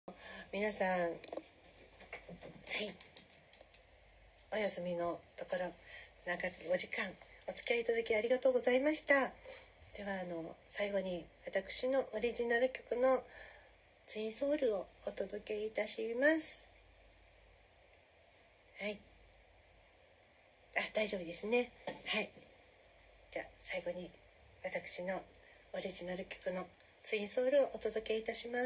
皆さん、はい、お休みのところ長くお時間お付き合いいただきありがとうございました。では最後に私のオリジナル曲のツインソウルをお届けいたします。はい、大丈夫ですね。はい、じゃあ最後に私のオリジナル曲のツインソウルをお届けいたします。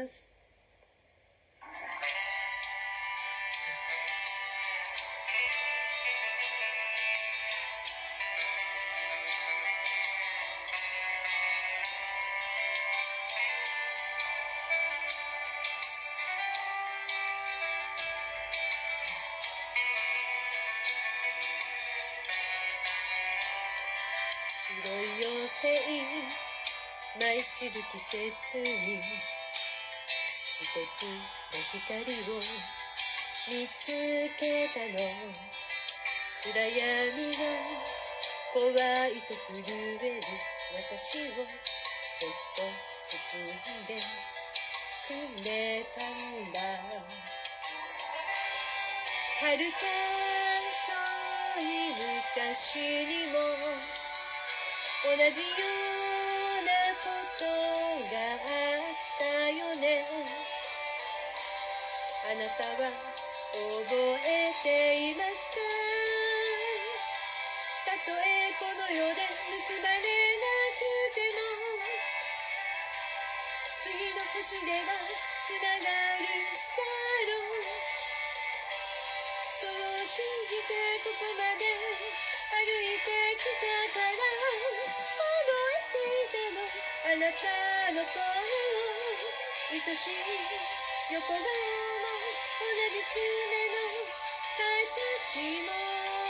白い妖精舞い散る季節に一つの光を見つけたの。暗闇が怖いと震える私をそっと包んでくれたんだ。遥か遠い昔にも同じようなことがあったよね。あなたは覚えていますか？たとえこの世で結ばれなくても次の星ではつながるだろう。そう信じてここまで歩いてきたからあなたの声を愛しい横顔も同じ爪の形も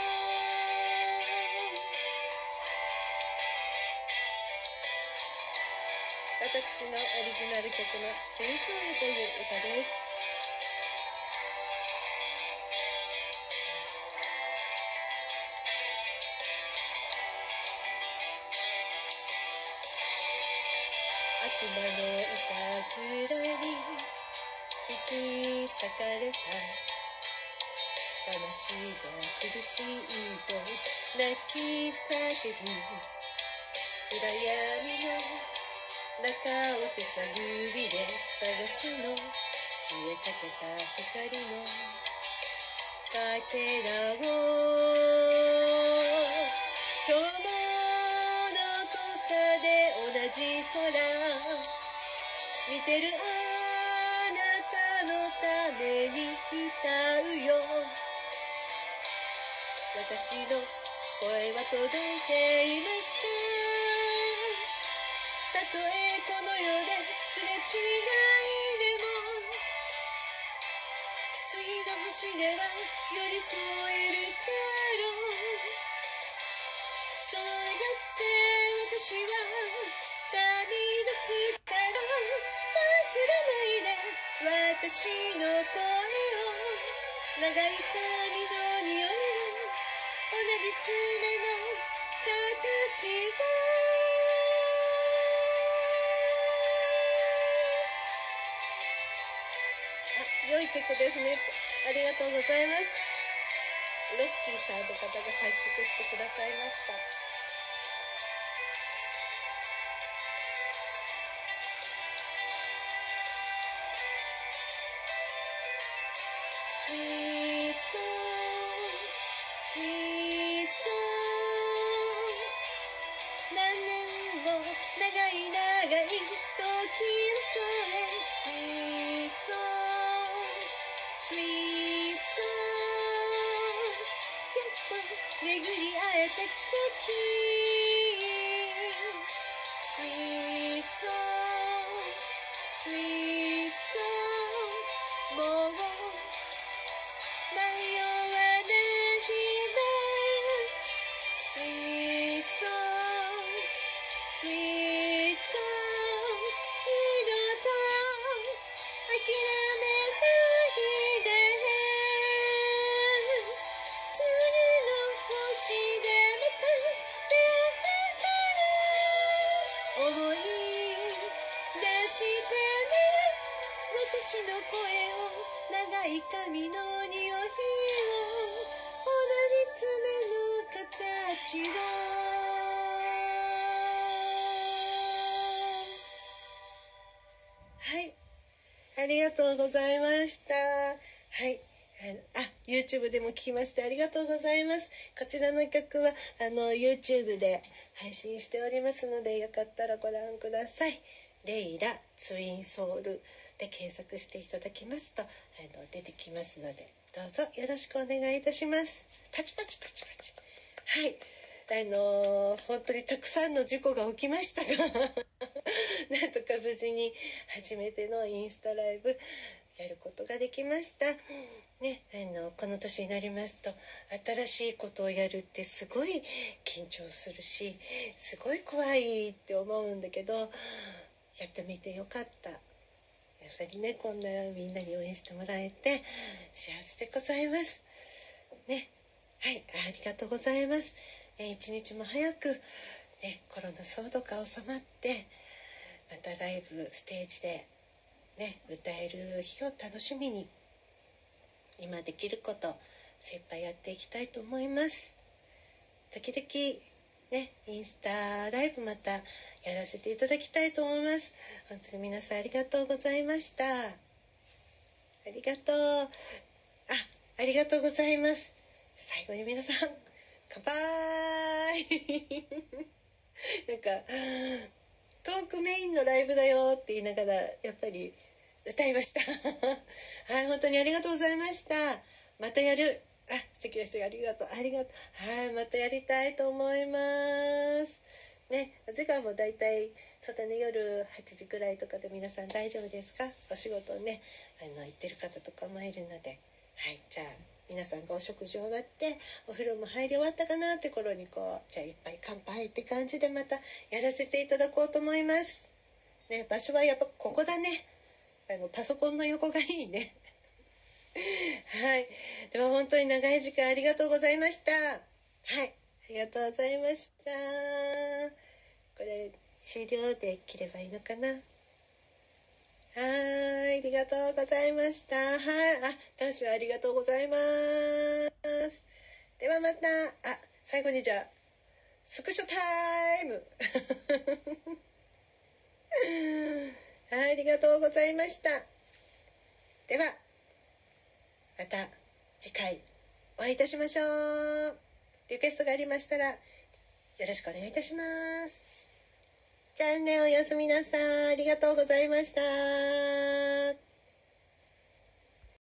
私のオリジナル曲のツインソウルという歌です。悪魔のいたずらに引き裂かれた話が苦しいと泣き叫ぶ暗闇の中を手探りで探すの。消えかけた光のかけらを今日もどこかで同じ空見てるあなたのために歌うよ。私の声は届いていますか？たとえこの世ですれ違いでも次の星では寄り添えるだろう。そうやって私は旅立つから忘れないで私の声を長い髪の匂いを同じ爪の形を良い曲ですね。ありがとうございます。ロッキーさんの方が作曲してくださいました。Sweet song, sweet song 何年も長い長い時を越え Sweet song, sweet song やっと巡り会えた奇跡私の声を長い髪の匂いを同じ爪の形をはい、ありがとうございました。はい。YouTube でも聞きましてありがとうございます。こちらの曲はYouTube で配信しておりますので、よかったらご覧ください。レイラツインソウルで検索していただきますと出てきますので、どうぞよろしくお願いいたします。パチパチパチパチ。はい。本当にたくさんの事故が起きましたがなんとか無事に初めてのインスタライブやることができました。ね、この年になりますと新しいことをやるってすごい緊張するし、すごい怖いって思うんだけど、やってみてよかった。やっぱりね、こんなみんなに応援してもらえて幸せでございますね。はい、ありがとうございます。一日も早く、ね、コロナ騒動が収まってまたライブステージで、ね、歌える日を楽しみに今できること精一杯やっていきたいと思います。時々ね、インスタライブまたやらせていただきたいと思います。本当に皆さんありがとうございました。ありがとう。ありがとうございます。最後に皆さん乾杯なんかトークメインのライブだよって言いながらやっぱり歌いましたはい、本当にありがとうございました。またやる。素敵な人がありがとう。はい、またやりたいと思いますね。時間もだいたいそうだね、夜8時くらいとかで皆さん大丈夫ですか？お仕事をね行ってる方とかもいるので、はい、じゃあ皆さんがお食事終わってお風呂も入り終わったかなって頃にじゃあいっぱい乾杯って感じでまたやらせていただこうと思いますね。場所はやっぱここだね。パソコンの横がいいねはい、では本当に長い時間ありがとうございました。はい、ありがとうございました。これ終了で切ればいいのかな。はい、ありがとうございました。はい、楽しみありがとうございます。ではまた、最後にじゃあ、スクショタイムはい、ありがとうございました。では、また次回お会いいたしましょう。リクエストがありましたら、よろしくお願いいたします。じゃあね、おやすみなさい。ありがとうございました。